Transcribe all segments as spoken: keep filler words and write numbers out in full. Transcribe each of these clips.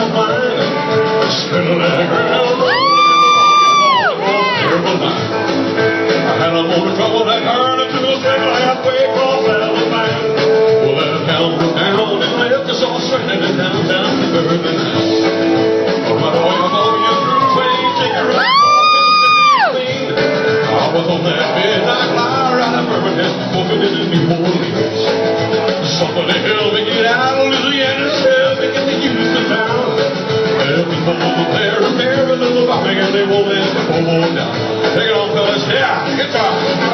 of mine. Spin a leg around, terrible night. I had a motor trouble that turned into a single halfway across Alabama. Well, that town was down and left us all stranded in downtown suburban house. But my boy, I'm on you through twenty, take a ride. I was on that midnight flyer out of Birmingham, smoking in the New Orleans. Somebody help me get out of Louisiana, help me get to Houston town. Well, people over there are there, a little bobbing, and they won't let the poor boy down. Take it on, fellas. Yeah, guitar.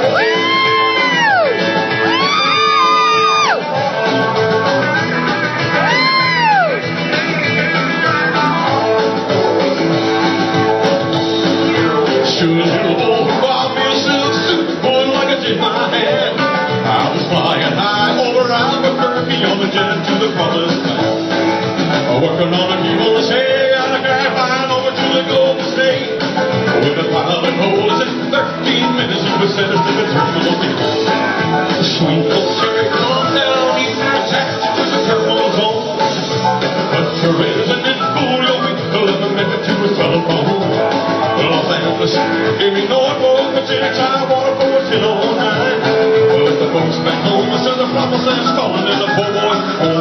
Soon as you old bought me a silk suit, boy, like a tip my hand. I was flying high over Albuquerque on the jet to the promised land. Working on a key on the say, on a guy flying over to the Golden State. With a pilot hole, it's in thirteen minutes, and we sent us to the terminal gate. The sweet little Sherry come down, easy to attach to the terminal zone. Put your ears in and fool your week, let me make it to a telephone. Los Angeles, give me no more, but anytime I want to go a ten oh nine. Well, if the folks back home, I said the promise is calling, and the poor boys